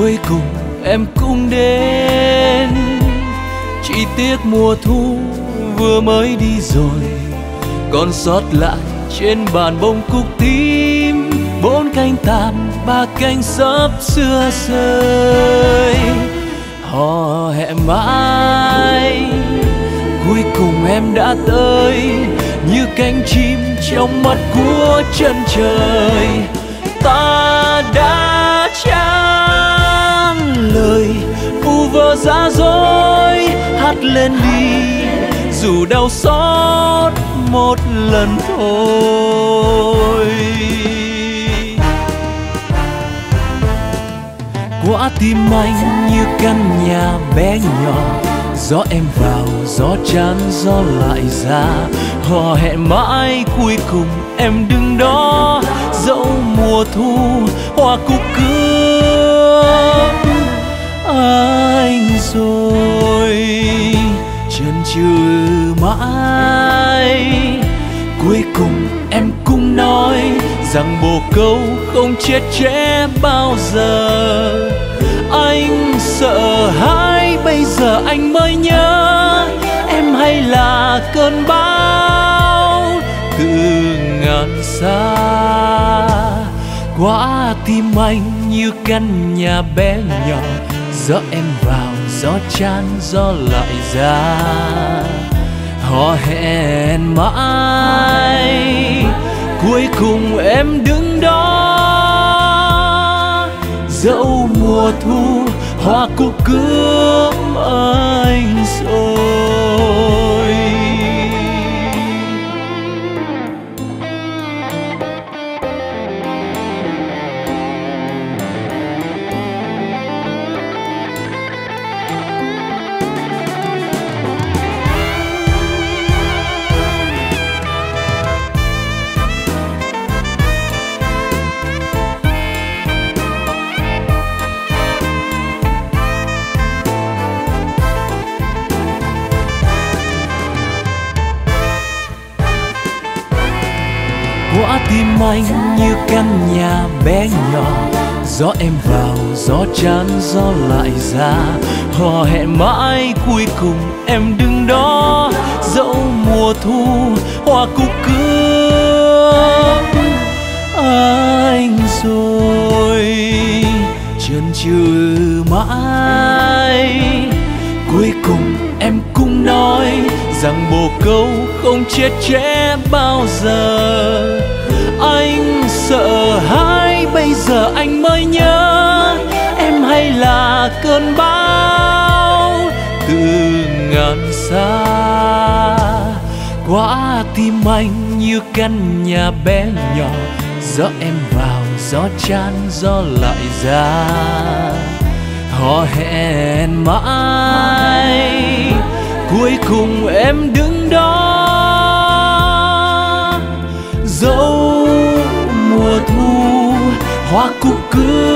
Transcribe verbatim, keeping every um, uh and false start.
cuối cùng em cũng đến. Chỉ tiếc mùa thu vừa mới đi rồi, còn sót lại trên bàn bông cúc tím bốn cánh tàn, ba cánh sắp xưa rơi. Hò hẹn mãi, cuối cùng em đã tới, như cánh chim trong mắt của chân trời. Ta đã chán lời vu vơ giả dối, hát lên đi dù đau xót một lần thôi. Quả tim anh như căn nhà bé nhỏ, gió em vào, gió chán, gió lại ra. Hò hẹn mãi, cuối cùng em đứng đó, dẫu mùa thu hoa cúc cướp anh rồi. Chần chừ mãi, cuối cùng em cũng nói rằng bồ câu không chết trẻ bao giờ. Anh sợ hãi, bây giờ anh mới nhớ em hay là cơn bão từ ngàn xa. Quả tim anh như căn nhà bé nhỏ, gió em vào, gió chán, gió lại ra. Hò hẹn mãi, cuối cùng em đứng đó, dẫu mùa thu hoa cúc cướp anh rồi. Quả tim anh như căn nhà bé nhỏ, gió em vào, gió chán, gió lại ra. Hò hẹn mãi, cuối cùng em đứng đó, dẫu mùa thu hoa cúc cướp anh rồi. Chần chừ mãi, cuối cùng em cũng nói rằng bồ câu không chết trẻ bao giờ. Anh sợ hãi, bây giờ anh mới nhớ em hay là cơn bão từ ngàn xa. Quả tim anh như căn nhà bé nhỏ, gió em vào, gió chán, gió lại ra. Hò hẹn mãi, cuối cùng em đứng đó, dẫu mùa thu hoa cúc cứ